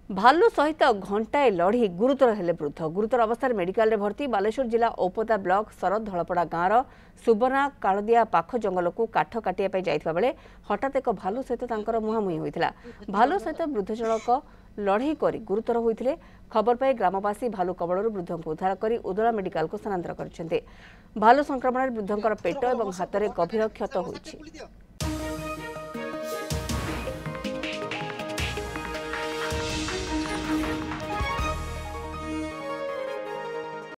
भालू सहित घंटाए लड़ी गुरुतर हेले वृद्ध गुरुतर अवस्था मेडिकल रे भर्ती बालेश्वर जिला औपदा ब्लॉक सरद धलपड़ा गाँवर सुबर्णा कालदिया पाख जंगल को काठ काटिया जाइथिबा बेले हठात एक भालू सहित मुहांमुही होइथिला। भालू सहित वृद्ध जनक लड़ई कर गुरुतर होइथिले। खबर पाई ग्रामवासी भालू कबलरू वृद्ध को उद्धार कर उदला मेडिकल को स्थानांतर करछन्ते। भालू संक्रमण वृद्धंकर पेट और हाथ में गभीर क्षत होइछि।